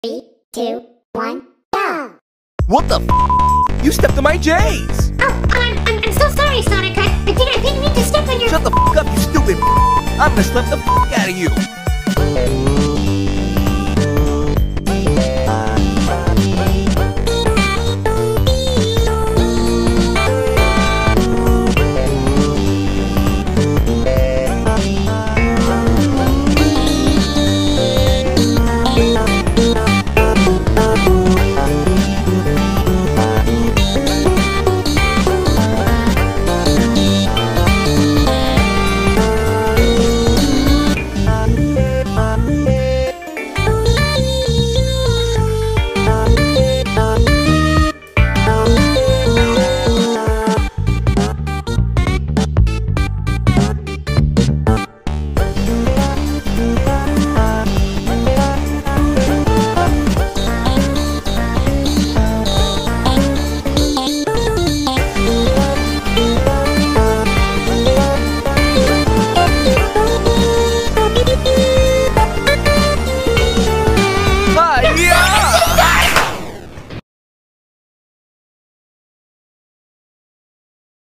3, 2, 1, go! What the f? You stepped on my J's! Oh, I'm so sorry, Sonic. I didn't mean to step on your... Shut the f up, you stupid f. I'm gonna slap the f out of you!